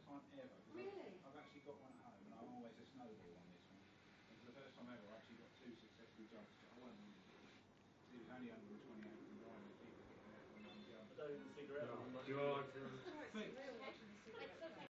time ever. Really? I've actually got one at home, and I'm always a snowball on this one. And for the first time ever, I actually got 2 successful jumps. I won't really do it. It was only 128 combined with people getting there from one jump. I don't even figure out. Oh, God.